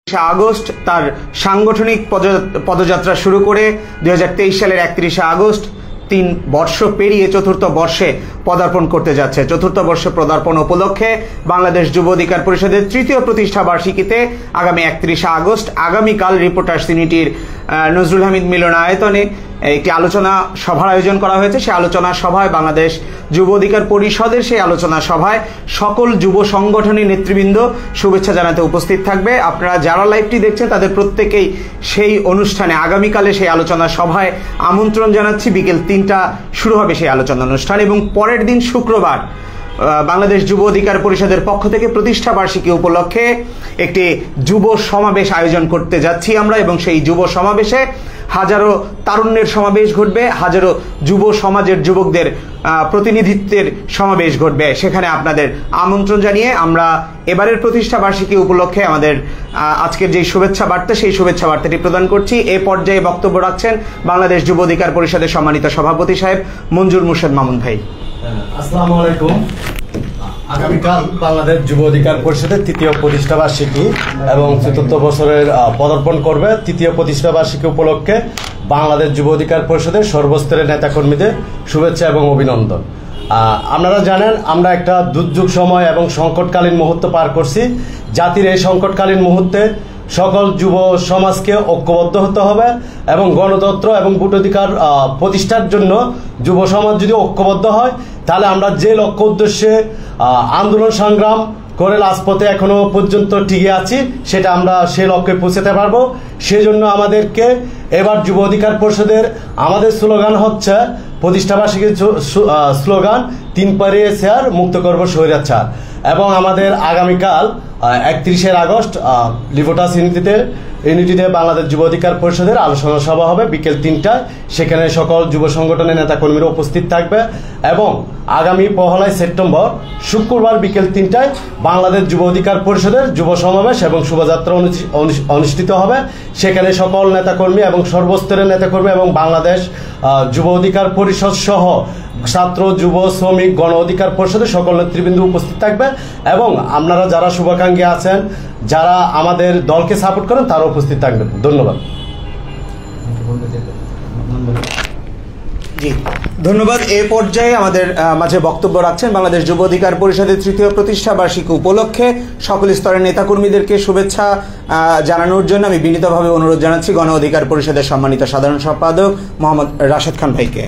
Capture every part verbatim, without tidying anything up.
August তার সাংগঠনিক পদযাত্রা শুরু করে দুই হাজার তেইশ সালের একত্রিশে আগস্ট তিন বর্ষ পেরিয়ে চতুর্থ বর্ষে পদার্পণ করতে যাচ্ছে। চতুর্থ বর্ষে পদার্পণ উপলক্ষে বাংলাদেশ যুব অধিকার পরিষদের তৃতীয় প্রতিষ্ঠা বার্ষিকীতে আগামী একত্রিশে আগস্ট আগামীকাল রিপোর্টার্স ইউনিটির নজরুল হামিদ মিলনায়তনে একটি আলোচনা সভার আয়োজন করা হয়েছে। সেই আলোচনা সভায় বাংলাদেশ যুব অধিকার পরিষদের সেই আলোচনা সভায় সকল যুব সংগঠনের নেতৃবৃন্দ শুভেচ্ছা জানাতে উপস্থিত থাকবে। আপনারা যারা লাইভটি দেখছেন তাদের প্রত্যেকেই সেই অনুষ্ঠানে আগামীকালে সেই আলোচনা সভায় আমন্ত্রণ জানাচ্ছি। বিকেল তিনটা শুরু হবে সেই আলোচনা অনুষ্ঠান এবং পরের দিন শুক্রবার বাংলাদেশ যুব অধিকার পরিষদের পক্ষ থেকে প্রতিষ্ঠা বার্ষিকী উপলক্ষে একটি যুব সমাবেশ আয়োজন করতে যাচ্ছি আমরা এবং সেই যুব সমাবেশে হাজারো তারুণ্যের সমাবেশ ঘটবে, হাজারো যুব সমাজের যুবকদের প্রতিনিধিত্বের সমাবেশ ঘটবে। সেখানে আপনাদের আমন্ত্রণ জানিয়ে আমরা এবারের প্রতিষ্ঠা বার্ষিকী উপলক্ষে আমাদের আজকের যে শুভেচ্ছা বার্তা সেই শুভেচ্ছা বার্তাটি প্রদান করছি। এ পর্যায়ে বক্তব্য রাখছেন বাংলাদেশ যুব অধিকার পরিষদের সম্মানিত সভাপতি সাহেব মঞ্জুর মুর্শেদ মামুন ভাই। আসসালামু আলাইকুম। আগামীকাল বাংলাদেশ যুব অধিকার পরিষদের তৃতীয় প্রতিষ্ঠা বার্ষিকী এবং চতুর্থ বছরের পদার্পণ করবে। তৃতীয় প্রতিষ্ঠা বার্ষিকী উপলক্ষে বাংলাদেশ যুব অধিকার পরিষদের সর্বস্তরের নেতাকর্মীদের শুভেচ্ছা এবং অভিনন্দন। আপনারা জানেন আমরা একটা দুর্যোগ সময় এবং সংকটকালীন মুহূর্ত পার করছি। জাতির এই সংকটকালীন মুহূর্তে সকল যুব সমাজকে ঐক্যবদ্ধ হতে হবে এবং গণতন্ত্র এবং ভোটাধিকার প্রতিষ্ঠার জন্য যুব সমাজ যদি ঐক্যবদ্ধ হয় তাহলে আমরা যে লক্ষ্য উদ্দেশ্যে আন্দোলন সংগ্রাম করে রাজপথে এখনো পর্যন্ত টিকে আছি সেটা আমরা সে লক্ষ্যে পৌঁছাতে পারবো। সেজন্য আমাদেরকে এবার যুব অধিকার পরিষদের আমাদের স্লোগান হচ্ছে প্রতিষ্ঠা বার্ষিকীর স্লোগান তিন পারিয়ে চেয়ার মুক্ত করবো স্বৈরাচার। এবং আমাদের আগামীকাল একত্রিশে আগস্ট লিভোটাস ইউনিটিতে ইউনিটিতে বাংলাদেশ যুব অধিকার পরিষদের আলোচনা সভা হবে বিকেল তিনটায়। সেখানে সকল যুব সংগঠনের নেতাকর্মীরা উপস্থিত থাকবে এবং আগামী পহেলা সেপ্টেম্বর শুক্রবার বিকেল তিনটায় বাংলাদেশ যুব অধিকার পরিষদের যুব সমাবেশ এবং শোভাযাত্রা অনুষ্ঠিত হবে। সেখানে সকল নেতাকর্মী এবং সর্বস্তরের নেতাকর্মী এবং বাংলাদেশ যুব অধিকার পরিষদ সহ ছাত্র যুব শ্রমিক গণ অধিকার পরিষদের সকল নেতৃবৃন্দ উপস্থিত থাকবে এবং আপনারা যারা শুভাকাঙ্ক্ষী আছেন যারা আমাদের দলকে সাপোর্ট করেন তারা উপস্থিত থাকবেন। ধন্যবাদ। জি ধন্যবাদ। এ পর্যায়ে আমাদের মাঝে বক্তব্য রাখছেন বাংলাদেশ যুব অধিকার পরিষদের তৃতীয় প্রতিষ্ঠা বার্ষিকী উপলক্ষে সকল স্তরের নেতাকর্মীদেরকে শুভেচ্ছা জানানোর জন্য আমি বিনীতভাবে অনুরোধ জানাচ্ছি গণ অধিকার পরিষদের সম্মানিত সাধারণ সম্পাদক মোহাম্মদ রাশেদ খান ভাইকে।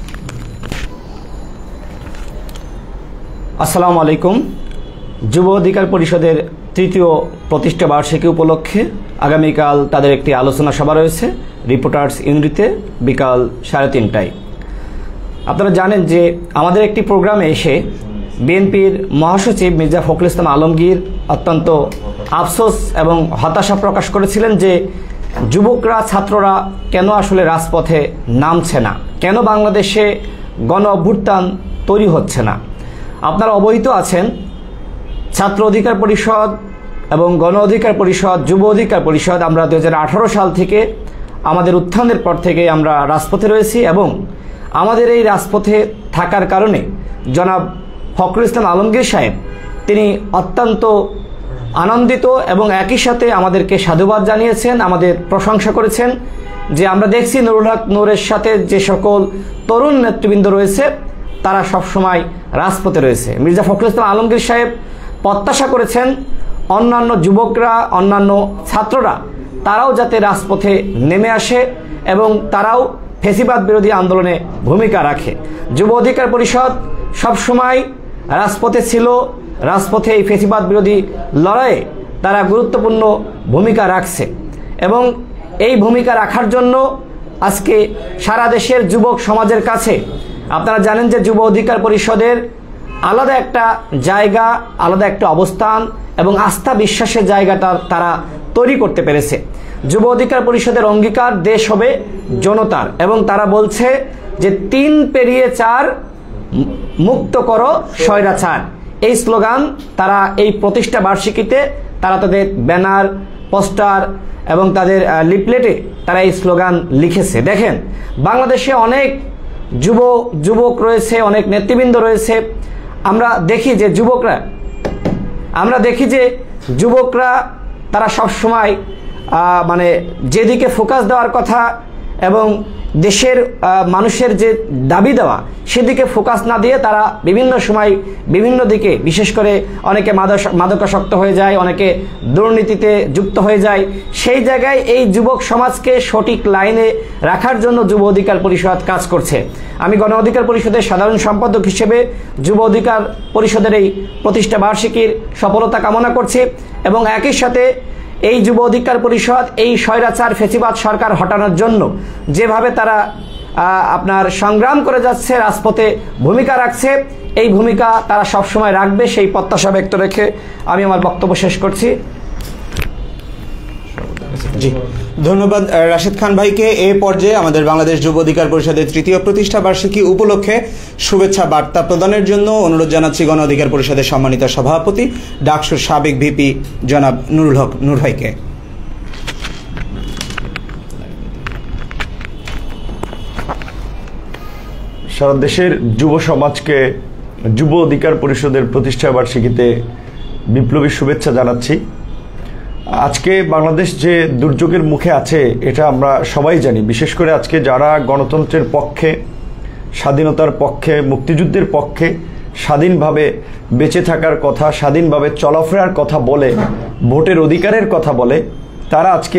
আসসালামু আলাইকুম। যুব অধিকার পরিষদের তৃতীয় প্রতিষ্ঠা বার্ষিকী উপলক্ষে আগামীকাল তাদের একটি আলোচনা সভা রয়েছে রিপোর্টার্স ইউনিটিতে বিকাল সাড়ে তিনটায়। আপনারা জানেন যে আমাদের একটি প্রোগ্রামে এসে বিএনপির মহাসচিব মির্জা ফখরুল ইসলাম আলমগীর অত্যন্ত আফসোস এবং হতাশা প্রকাশ করেছিলেন যে যুবকরা ছাত্ররা কেন আসলে রাজপথে নামছে না, কেন বাংলাদেশে গণ অভ্যুত্থান তৈরি হচ্ছে না। আপনারা অবহিত আছেন ছাত্র অধিকার পরিষদ এবং গণ অধিকার পরিষদ যুব অধিকার পরিষদ আমরা দু হাজার আঠারো সাল থেকে আমাদের উত্থানের পর থেকে আমরা রাজপথে রয়েছি এবং আমাদের এই রাজপথে থাকার কারণে জনাব ফখরুল ইসলাম আলমগীর সাহেব তিনি অত্যন্ত আনন্দিত এবং একই সাথে আমাদেরকে সাধুবাদ জানিয়েছেন, আমাদের প্রশংসা করেছেন যে আমরা দেখছি নুরুল হক নূরের সাথে যে সকল তরুণ নেতৃবৃন্দ রয়েছে তারা সবসময় রাজপথে রয়েছে। মির্জা ফখরুল ইসলাম আলমগীর সাহেব প্রত্যাশা করেছেন অন্যান্য যুবকরা অন্যান্য ছাত্ররা তারাও যাতে রাজপথে নেমে আসে এবং তারাও ফ্যাসিবাদ বিরোধী আন্দোলনে ভূমিকা রাখে। যুব অধিকার পরিষদ সবসময় রাজপথে ছিল, রাজপথে এই ফ্যাসিবাদ বিরোধী লড়াইয়ে তারা গুরুত্বপূর্ণ ভূমিকা রাখছে এবং এই ভূমিকা রাখার জন্য আজকে সারা দেশের যুবক সমাজের কাছে আপনারা জানেন যে যুব অধিকার পরিষদের আলাদা একটা জায়গা, আলাদা একটা অবস্থান এবং আস্থা বিশ্বাসের জায়গাটা তারা তৈরি করতে পেরেছে। যুব অধিকার পরিষদের অঙ্গীকার দেশ হবে জনতার এবং তারা বলছে যে তিন পেরিয়ে চার মুক্ত করো স্বৈরাচার। এই স্লোগান তারা এই প্রতিষ্ঠা বার্ষিকীতে তারা তাদের ব্যানার পোস্টার এবং তাদের লিফলেটে তারা এই স্লোগান লিখেছে। দেখেন বাংলাদেশে অনেক যুব যুবক রয়েছে, অনেক নেতৃবৃন্দ রয়েছে। আমরা দেখি যে যুবকরা আমরা দেখি যে যুবকরা তারা সব সময় মানে যেদিকে ফোকাস দেওয়ার কথা এবং দেশের মানুষের যে দাবি দেওয়া সেদিকে ফোকাস না দিয়ে তারা বিভিন্ন সময় বিভিন্ন দিকে, বিশেষ করে অনেকে মাদকাসক্ত হয়ে যায়, অনেকে দুর্নীতিতে যুক্ত হয়ে যায়। সেই জায়গায় এই যুবক সমাজকে সঠিক লাইনে রাখার জন্য যুব অধিকার পরিষদ কাজ করছে। আমি গণ অধিকার পরিষদের সাধারণ সম্পাদক হিসেবে যুব অধিকার পরিষদের এই প্রতিষ্ঠা বার্ষিকীর সফলতা কামনা করছি এবং একই সাথে এই যুব অধিকার পরিষদ এই স্বৈরাচার ফেসিবাদ সরকার হটানোর জন্য যেভাবে তারা আপনার সংগ্রাম করে যাচ্ছে, রাজপথে ভূমিকা রাখছে, এই ভূমিকা তারা সবসময় রাখবে সেই প্রত্যাশা ব্যক্ত রেখে আমি আমার বক্তব্য শেষ করছি। জি, ধন্যবাদ রাশেদ খান ভাইকে। এই পর্যায়ে আমাদের বাংলাদেশ যুব অধিকার পরিষদের তৃতীয় প্রতিষ্ঠা বার্ষিকী উপলক্ষে শুভেচ্ছা বার্তা প্রদানের জন্য অনুরোধ জানাচ্ছি গণ অধিকার পরিষদের সম্মানিত সভাপতি ডাকসুর সাবেক ভিপি জনাব নুরুল হক নূর ভাইকে। সারা দেশের যুব সমাজকে যুব অধিকার পরিষদের প্রতিষ্ঠা বার্ষিকীতে বিপ্লবী শুভেচ্ছা জানাচ্ছি। আজকে বাংলাদেশ যে দুর্যোগের মুখে আছে এটা আমরা সবাই জানি। বিশেষ করে আজকে যারা গণতন্ত্রের পক্ষে, স্বাধীনতার পক্ষে, মুক্তিযুদ্ধের পক্ষে, স্বাধীনভাবে বেঁচে থাকার কথা, স্বাধীনভাবে চলাফেরার কথা বলে, ভোটের অধিকারের কথা বলে, তারা আজকে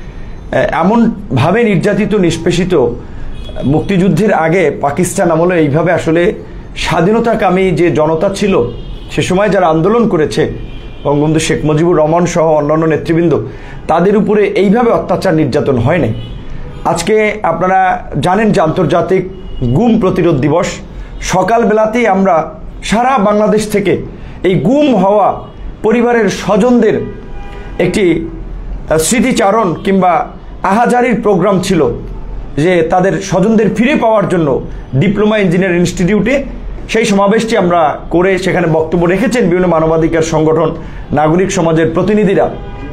এমনভাবে নির্যাতিত, নিষ্পেষিত। মুক্তিযুদ্ধের আগে পাকিস্তান আমলে এইভাবে আসলে স্বাধীনতাকামী যে জনতা ছিল সে সময় যারা আন্দোলন করেছে, বঙ্গবন্ধু শেখ মুজিবুর রহমান সহ অন্যান্য নেতৃবৃন্দ, তাদের উপরে এইভাবে অত্যাচার নির্যাতন হয় নাই। আজকে আপনারা জানেন যে আন্তর্জাতিক গুম প্রতিরোধ দিবস। সকালবেলাতেই আমরা সারা বাংলাদেশ থেকে এই গুম হওয়া পরিবারের স্বজনদের একটি স্মৃতিচারণ কিংবা আহাজারির প্রোগ্রাম ছিল, যে তাদের স্বজনদের ফিরে পাওয়ার জন্য ডিপ্লোমা ইঞ্জিনিয়ার ইনস্টিটিউটে সেই সমাবেশটি আমরা করে সেখানে বক্তব্য রেখেছেন বিভিন্ন মানবাধিকার সংগঠন, নাগরিক সমাজের প্রতিনিধিরা।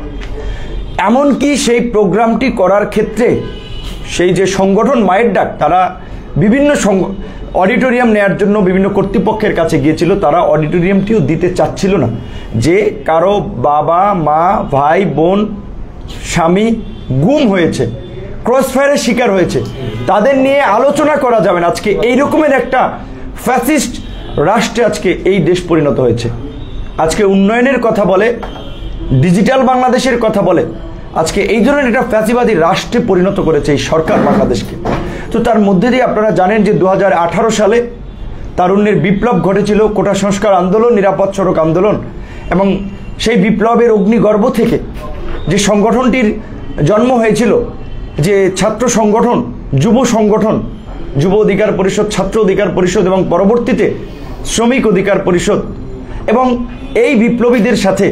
এমনকি সেই প্রোগ্রামটি করার ক্ষেত্রে সেই যে সংগঠন মায়ের ডাক, তারা বিভিন্ন অডিটোরিয়াম নেয়ার জন্য বিভিন্ন কর্তৃপক্ষের কাছে গিয়েছিল, তারা অডিটোরিয়ামটিও দিতে চাচ্ছিল না। যে কারো বাবা, মা, ভাই, বোন, স্বামী গুম হয়েছে, ক্রসফায়ারের শিকার হয়েছে, তাদের নিয়ে আলোচনা করা যাবে না। আজকে এই রকমের একটা ফ্যাসিস্ট রাষ্ট্রে আজকে এই দেশ পরিণত হয়েছে। আজকে উন্নয়নের কথা বলে, ডিজিটাল বাংলাদেশের কথা বলে, আজকে এই ধরনের একটা ফ্যাসিবাদী রাষ্ট্রে পরিণত করেছে এই সরকার বাংলাদেশকে। তো তার মধ্যে দিয়ে আপনারা জানেন যে দু হাজার আঠারো সালে তারুণ্যের বিপ্লব ঘটেছিল, কোটা সংস্কার আন্দোলন, নিরাপদ সড়ক আন্দোলন, এবং সেই বিপ্লবের অগ্নিগর্ভ থেকে যে সংগঠনটির জন্ম হয়েছিল, যে ছাত্র সংগঠন, যুব সংগঠন, যুব অধিকার পরিষদ, ছাত্র অধিকার পরিষদ এবং পরবর্তীতে শ্রমিক অধিকার পরিষদ, এবং এই বিপ্লবীদের সাথে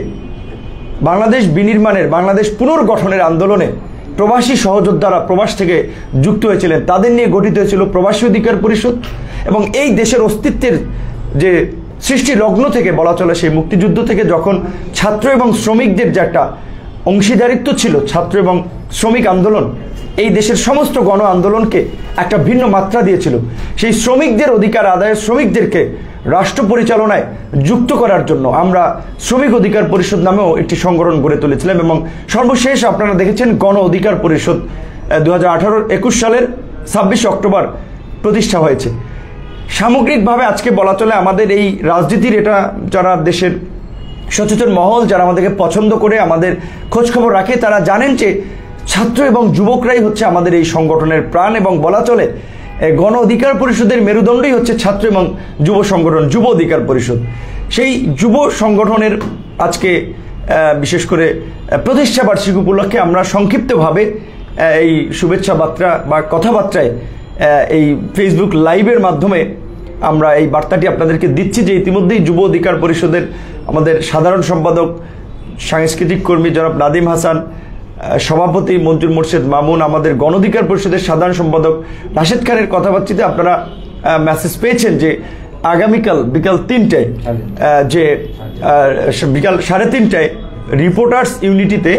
বাংলাদেশ বিনির্মাণের, বাংলাদেশ পুনর্গঠনের আন্দোলনে প্রবাসী সহযোদ্ধারা প্রবাস থেকে যুক্ত হয়েছিলেন, তাদের নিয়ে গঠিত হয়েছিল প্রবাসী অধিকার পরিষদ। এবং এই দেশের অস্তিত্বের যে সৃষ্টি লগ্ন থেকে বলা চলে, সেই মুক্তিযুদ্ধ থেকে যখন ছাত্র এবং শ্রমিকদের যে একটা অংশীদারিত্ব ছিল, ছাত্র এবং শ্রমিক আন্দোলন এই দেশের সমস্ত গণ আন্দোলনকে একটা ভিন্ন মাত্রা দিয়েছিল। সেই শ্রমিকদের অধিকার আদায়ে শ্রমিকদেরকে রাষ্ট্র পরিচালনায় যুক্ত করার জন্য আমরা শ্রমিক অধিকার পরিষদ নামেও একটি সংগঠন গড়ে তুলেছিলাম, এবং সর্বশেষ আপনারা দেখেছেন গণ অধিকার পরিষদ দু হাজার আঠারো একুশ সালের ছাব্বিশে অক্টোবর প্রতিষ্ঠা হয়েছে। সামগ্রিকভাবে আজকে বলা চলে আমাদের এই রাজনীতির, এটা যারা দেশের সচেতন মহল, যারা আমাদেরকে পছন্দ করে, আমাদের খোঁজখবর রাখে, তারা জানেন যে ছাত্র এবং যুবকরাই হচ্ছে আমাদের এই সংগঠনের প্রাণ, এবং বলা চলে গণ অধিকার পরিষদের মেরুদণ্ডই হচ্ছে ছাত্র এবং যুব সংগঠন, যুব অধিকার পরিষদ। সেই যুব সংগঠনের আজকে বিশেষ করে প্রতিষ্ঠা বার্ষিকী উপলক্ষে আমরা সংক্ষিপ্তভাবে এই শুভেচ্ছা বার্তা বা কথাবার্তায় এই ফেসবুক লাইভের মাধ্যমে আমরা এই বার্তাটি আপনাদেরকে দিচ্ছি যে ইতিমধ্যেই যুব অধিকার পরিষদের আমাদের সাধারণ সম্পাদক, সাংস্কৃতিক কর্মী জনাব নাদিম হাসান, সভাপতি মঞ্জুর মোর্শেদ মামুন, আমাদের গণ অধিকার পরিষদের সাধারণ সম্পাদক রাশেদ খানের কথাবার্তাতে আপনারা মেসেজ পেয়েছেন যে আগামীকাল বিকাল তিনটায়, যে বিকাল সাড়ে তিনটায় রিপোর্টার্স ইউনিটিতে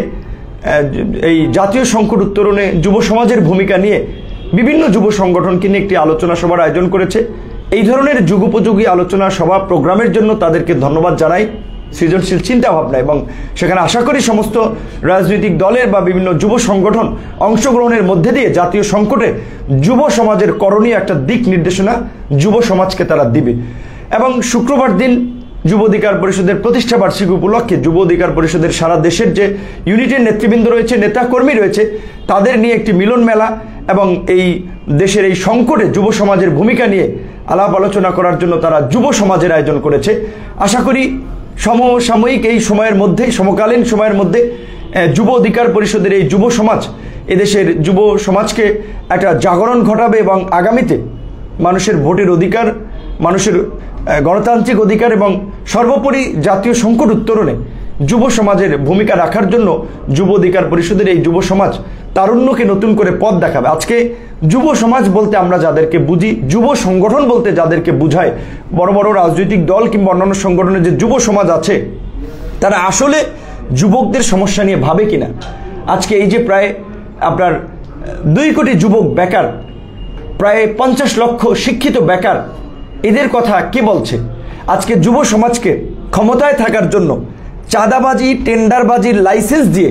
এই জাতীয় সংকট উত্তরণে যুব সমাজের ভূমিকা নিয়ে বিভিন্ন যুব সংগঠনকে নিয়ে একটি আলোচনা সভার আয়োজন করেছে। এই ধরনের যুগোপযোগী আলোচনা সভা প্রোগ্রামের জন্য তাদেরকে ধন্যবাদ জানাই। সৃজনশীল চিন্তা ভাবনা, এবং সেখানে আশা করি সমস্ত রাজনৈতিক দলের বা বিভিন্ন যুব সংগঠন অংশগ্রহণের মধ্যে দিয়ে জাতীয় সংকটে যুব সমাজের করণীয় একটা দিক নির্দেশনা যুব সমাজকে তারা দিবে। এবং শুক্রবার দিন যুব অধিকার পরিষদের প্রতিষ্ঠা বার্ষিকী উপলক্ষে যুব অধিকার পরিষদের সারা দেশের যে ইউনিটের নেতৃবৃন্দ রয়েছে, নেতা কর্মী রয়েছে, তাদের নিয়ে একটি মিলন মেলা এবং এই দেশের এই সংকটে যুব সমাজের ভূমিকা নিয়ে আলাপ আলোচনা করার জন্য তারা যুব সমাজের আয়োজন করেছে। আশা করি সমসাময়িক এই সময়ের মধ্যে, সমকালীন সময়ের মধ্যে যুব অধিকার পরিষদের এই যুব সমাজ এদেশের যুব সমাজকে একটা জাগরণ ঘটাবে এবং আগামীতে মানুষের ভোটের অধিকার, মানুষের গণতান্ত্রিক অধিকার এবং সর্বোপরি জাতীয় সংকট উত্তরণে যুব সমাজের ভূমিকা রাখার জন্য যুব অধিকার পরিষদের এই যুব সমাজ তারুণ্যকে নতুন করে পথ দেখাবে। আজকে যুব সমাজ বলতে আমরা যাদেরকে বুঝি, যুব সংগঠন বলতে যাদেরকে বুঝায়, বড় বড় রাজনৈতিক দল কিংবা অন্যান্য সংগঠনের যে যুব সমাজ আছে, তারা আসলে যুবকদের সমস্যা নিয়ে ভাবে কিনা। আজকে এই যে প্রায় আপনার দুই কোটি যুবক বেকার, প্রায় পঞ্চাশ লক্ষ শিক্ষিত বেকার, এদের কথা কে বলছে? আজকে যুব সমাজকে ক্ষমতায় থাকার জন্য চাঁদাবাজি, টেন্ডারবাজির লাইসেন্স দিয়ে,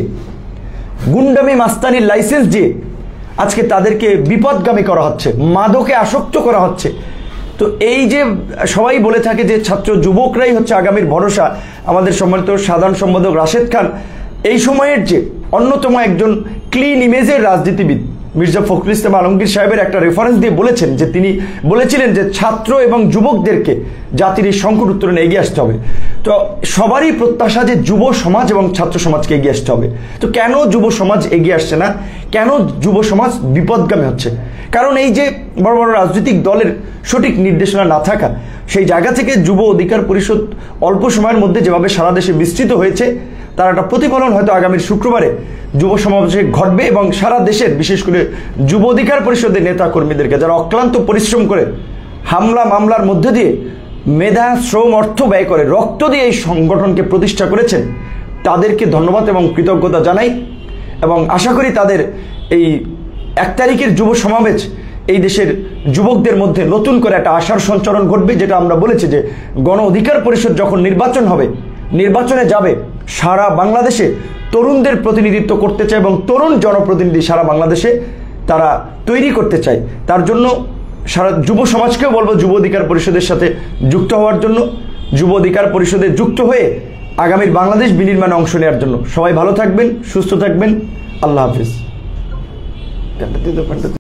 গুন্ডামি মাস্তানির লাইসেন্স দিয়ে আজকে তাদেরকে বিপদগামী করা হচ্ছে, মাদকে আসক্ত করা হচ্ছে। তো এই যে সবাই বলে থাকে যে ছাত্র যুবকরাই হচ্ছে আগামীর ভরসা, আমাদের সম্মানিত সাধারণ সম্পাদক রাশেদ খান এই সময়ের যে অন্যতম একজন ক্লিন ইমেজের রাজনীতিবিদ মির্জা ফখরুল ইসলাম আলমগীর সাহেবের একটা রেফারেন্স দিয়ে বলেছেন যে তিনি বলেছিলেন যে ছাত্র এবং যুবকদেরকে জাতির এই সংকট উত্তরণে এগিয়ে আসতে হবে। তো সবারই প্রত্যাশা যে যুব সমাজ এবং ছাত্র সমাজকে এগিয়ে আসতে হবে। তো কেন যুব সমাজ এগিয়ে আসছে না? কেন যুব সমাজ বিপদগামী হচ্ছে? কারণ এই যে বড় বড় রাজনৈতিক দলের সঠিক নির্দেশনা না থাকা, সেই জায়গা থেকে যুব অধিকার পরিষদ অল্প সময়ের মধ্যে যেভাবে সারা দেশে বিস্তৃত হয়েছে, তার একটা প্রতিফলন হয়তো আগামীর শুক্রবারে যুব সমাবেশে ঘটবে এবং সারা দেশের বিশেষ করে যুব অধিকার পরিষদের নেতা কর্মীদেরকে যারা অক্লান্ত পরিশ্রম করে হামলা মামলার মধ্যে দিয়ে মেধা, শ্রম, অর্থ ব্যয় করে রক্ত দিয়ে এই সংগঠনকে প্রতিষ্ঠা করেছেন, তাদেরকে ধন্যবাদ এবং কৃতজ্ঞতা জানাই। এবং আশা করি তাদের এই এক তারিখের যুব সমাবেশ এই দেশের যুবকদের মধ্যে নতুন করে একটা আশার সঞ্চারণ ঘটবে। যেটা আমরা বলেছি যে গণ অধিকার পরিষদ যখন নির্বাচন হবে, নির্বাচনে যাবে, সারা বাংলাদেশে তরুণদের প্রতিনিধিত্ব করতে চায় এবং তরুণ জনপ্রতিনিধি সারা বাংলাদেশে তারা তৈরি করতে চায়। তার জন্য সারা যুব সমাজকেও বলবো যুব অধিকার পরিষদের সাথে যুক্ত হওয়ার জন্য, যুব অধিকার পরিষদে যুক্ত হয়ে আগামীর বাংলাদেশ বিনির্মাণে অংশ নেওয়ার জন্য। সবাই ভালো থাকবেন, সুস্থ থাকবেন। আল্লাহ হাফিজ।